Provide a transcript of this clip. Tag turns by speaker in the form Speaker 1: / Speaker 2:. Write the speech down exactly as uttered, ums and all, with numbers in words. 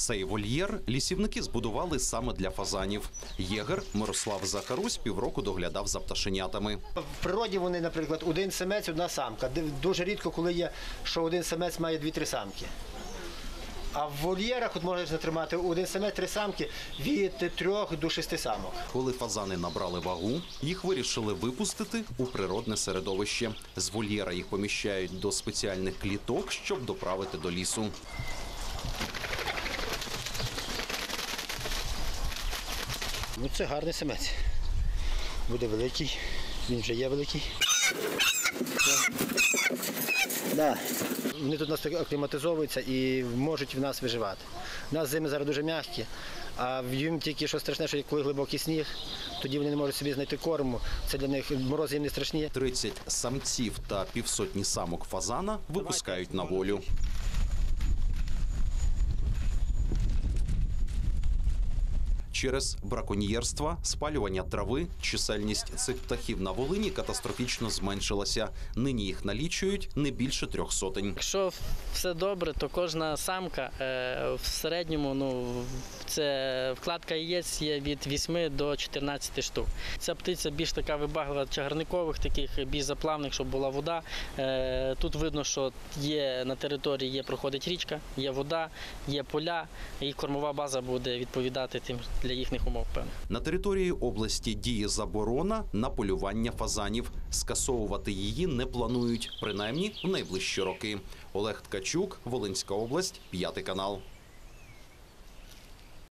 Speaker 1: Цей вольєр лісівники збудували саме для фазанів. Єгер Мирослав Захарусь півроку доглядав за пташенятами.
Speaker 2: В природі вони, наприклад, один самець, одна самка. Дуже рідко, коли є, що один самець має дві-три самки. А в вольєрах от можна тримати один самець, три самки від трьох до шести самок.
Speaker 1: Коли фазани набрали вагу, їх вирішили випустити у природне середовище. З вольєра їх поміщають до спеціальних кліток, щоб доправити до лісу.
Speaker 2: Ну, це гарний самець. Буде великий, він вже є великий. Да. Вони тут у нас акліматизовуються і можуть в нас виживати. У нас зими зараз дуже м'які, а їм тільки що страшне, що коли глибокий сніг, тоді вони не можуть собі знайти корму. Це для них морози їм не страшні.
Speaker 1: тридцять самців та півсотні самок фазана випускають на волю. Через браконьєрства, спалювання трави, чисельність цих птахів на Волині катастрофічно зменшилася. Нині їх налічують не більше трьох сотень.
Speaker 3: Якщо все добре, то кожна самка е, в середньому, ну, це вкладка яєць є від вісьми до чотирнадцяти штук. Ця птиця більш така вибаглива чагарникових, таких більш заплавних, щоб була вода. Е, тут видно, що є на території є проходить річка, є вода, є поля, і кормова база буде відповідати тим для їхніх умов, певно.
Speaker 1: На території області діє заборона на полювання фазанів. Скасовувати її не планують, принаймні в найближчі роки. Олег Ткачук, Волинська область, п'ятий канал.